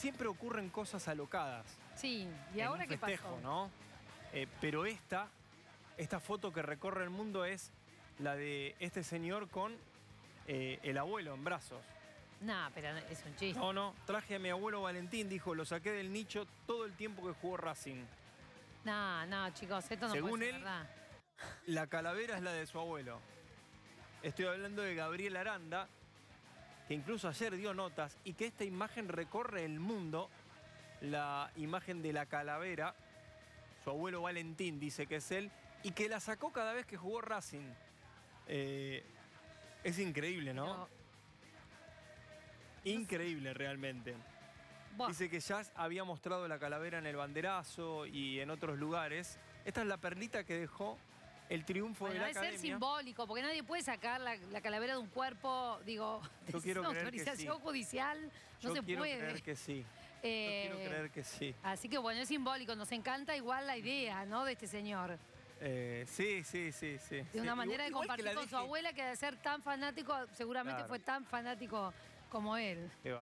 siempre ocurren cosas alocadas. Sí, ¿y ahora qué festejo, pasó? ¿no? Pero esta foto que recorre el mundo es la de este señor con el abuelo en brazos. No, pero es un chiste. No, traje a mi abuelo Valentín, dijo, lo saqué del nicho todo el tiempo que jugó Racing. No, chicos, esto no Según puede ser él, verdad. La calavera es la de su abuelo. Estoy hablando de Gabriel Aranda, que incluso ayer dio notas y que esta imagen recorre el mundo, la imagen de la calavera. Su abuelo Valentín dice que es él y que la sacó cada vez que jugó Racing. Es increíble, ¿no? Pero, increíble realmente. buah, Dice que ya había mostrado la calavera en el banderazo y en otros lugares. Esta es la perlita que dejó el triunfo bueno, de la debe ser academia. simbólico, porque nadie puede sacar la calavera de un cuerpo, digo, Yo quiero sin creer que autorización sí. judicial, no Yo se quiero puede. creer que sí. Yo quiero creer que sí. Así que bueno, es simbólico, nos encanta igual la idea, ¿no? De este señor. Sí. De una manera de Igual que compartir la con su deje- abuela, que de ser tan fanático, seguramente Claro. fue tan fanático como él. Qué va.